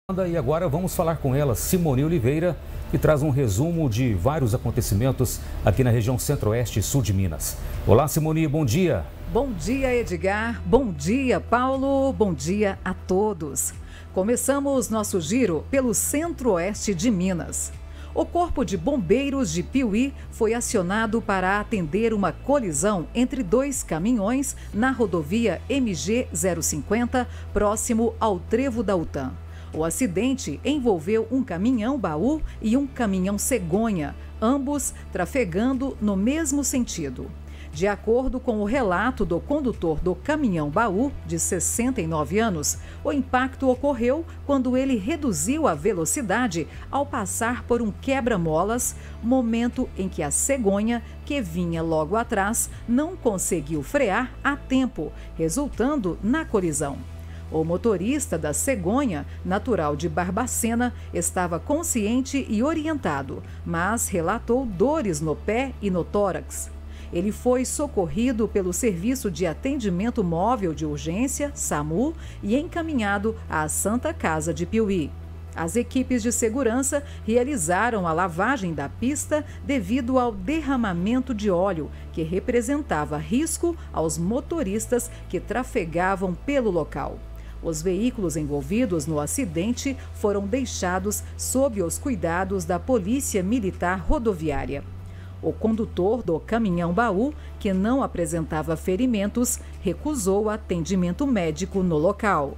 E agora vamos falar com ela, Simone Oliveira, que traz um resumo de vários acontecimentos aqui na região centro-oeste e sul de Minas. Olá, Simone, bom dia. Bom dia, Edgar. Bom dia, Paulo. Bom dia a todos. Começamos nosso giro pelo centro-oeste de Minas. O Corpo de Bombeiros de Piuí foi acionado para atender uma colisão entre dois caminhões na rodovia MG 050, próximo ao Trevo da UTAM. O acidente envolveu um caminhão-baú e um caminhão-cegonha, ambos trafegando no mesmo sentido. De acordo com o relato do condutor do caminhão-baú, de 69 anos, o impacto ocorreu quando ele reduziu a velocidade ao passar por um quebra-molas, momento em que a cegonha, que vinha logo atrás, não conseguiu frear a tempo, resultando na colisão. O motorista da cegonha, natural de Barbacena, estava consciente e orientado, mas relatou dores no pé e no tórax. Ele foi socorrido pelo Serviço de Atendimento Móvel de Urgência, SAMU, e encaminhado à Santa Casa de Piuí. As equipes de segurança realizaram a lavagem da pista devido ao derramamento de óleo, que representava risco aos motoristas que trafegavam pelo local. Os veículos envolvidos no acidente foram deixados sob os cuidados da Polícia Militar Rodoviária. O condutor do caminhão-baú, que não apresentava ferimentos, recusou atendimento médico no local.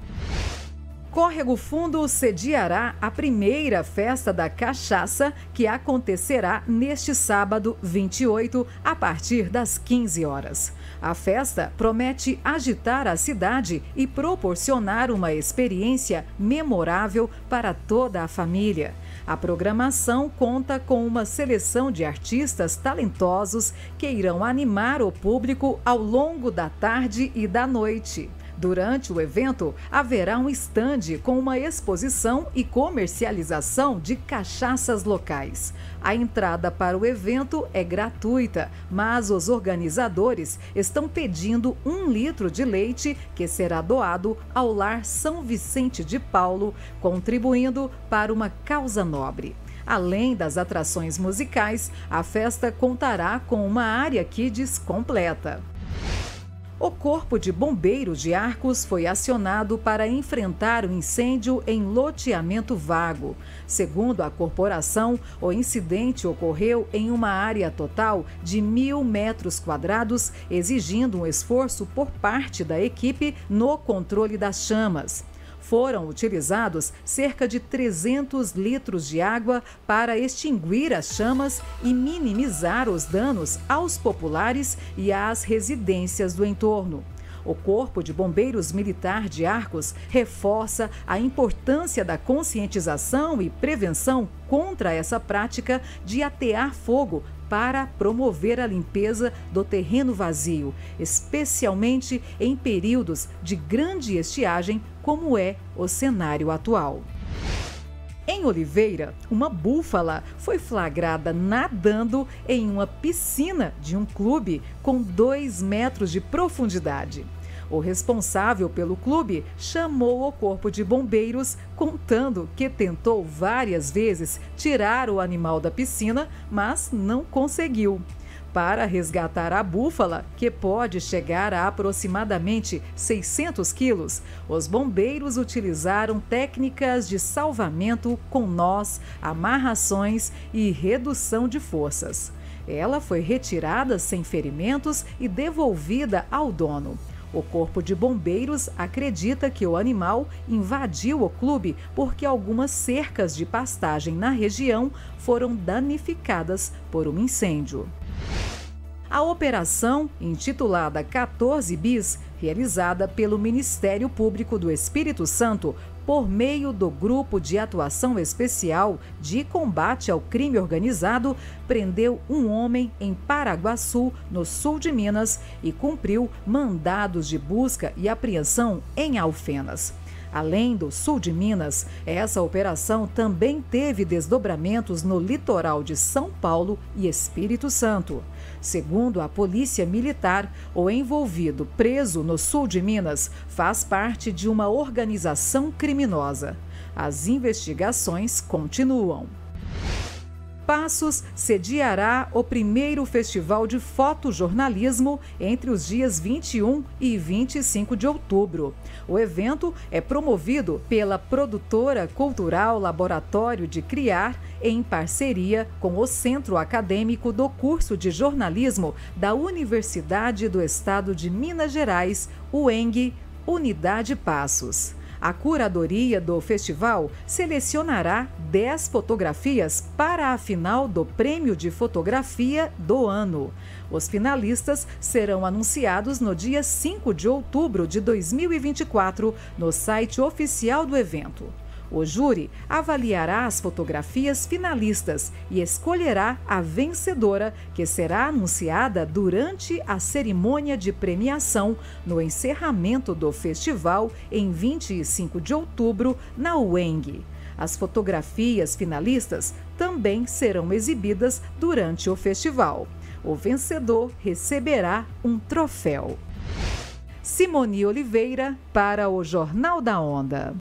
Córrego Fundo sediará a primeira festa da cachaça, que acontecerá neste sábado 28, a partir das 15 horas. A festa promete agitar a cidade e proporcionar uma experiência memorável para toda a família. A programação conta com uma seleção de artistas talentosos que irão animar o público ao longo da tarde e da noite. Durante o evento, haverá um estande com uma exposição e comercialização de cachaças locais. A entrada para o evento é gratuita, mas os organizadores estão pedindo 1 litro de leite que será doado ao Lar São Vicente de Paulo, contribuindo para uma causa nobre. Além das atrações musicais, a festa contará com uma área kids completa. O Corpo de Bombeiros de Arcos foi acionado para enfrentar o incêndio em loteamento vago. Segundo a corporação, o incidente ocorreu em uma área total de 1.000 metros quadrados, exigindo um esforço por parte da equipe no controle das chamas. Foram utilizados cerca de 300 litros de água para extinguir as chamas e minimizar os danos aos populares e às residências do entorno. O Corpo de Bombeiros Militar de Arcos reforça a importância da conscientização e prevenção contra essa prática de atear fogo para promover a limpeza do terreno vazio, especialmente em períodos de grande estiagem, como é o cenário atual. Em Oliveira, uma búfala foi flagrada nadando em uma piscina de um clube com 2 metros de profundidade. O responsável pelo clube chamou o Corpo de Bombeiros, contando que tentou várias vezes tirar o animal da piscina, mas não conseguiu. Para resgatar a búfala, que pode chegar a aproximadamente 600 quilos, os bombeiros utilizaram técnicas de salvamento com nós, amarrações e redução de forças. Ela foi retirada sem ferimentos e devolvida ao dono. O Corpo de Bombeiros acredita que o animal invadiu o clube porque algumas cercas de pastagem na região foram danificadas por um incêndio. A operação, intitulada 14 Bis, realizada pelo Ministério Público do Espírito Santo por meio do Grupo de Atuação Especial de Combate ao Crime Organizado, prendeu um homem em Paraguaçu, no sul de Minas, e cumpriu mandados de busca e apreensão em Alfenas. Além do sul de Minas, essa operação também teve desdobramentos no litoral de São Paulo e Espírito Santo. Segundo a Polícia Militar, o envolvido preso no sul de Minas faz parte de uma organização criminosa. As investigações continuam. Passos sediará o primeiro festival de fotojornalismo entre os dias 21 e 25 de outubro. O evento é promovido pela produtora cultural Laboratório de Criar, em parceria com o Centro Acadêmico do Curso de Jornalismo da Universidade do Estado de Minas Gerais, UENG, Unidade Passos. A curadoria do festival selecionará 10 fotografias para a final do Prêmio de Fotografia do ano. Os finalistas serão anunciados no dia 5 de outubro de 2024 no site oficial do evento. O júri avaliará as fotografias finalistas e escolherá a vencedora, que será anunciada durante a cerimônia de premiação no encerramento do festival em 25 de outubro na UENG. As fotografias finalistas também serão exibidas durante o festival. O vencedor receberá um troféu. Simone Oliveira para o Jornal da Onda.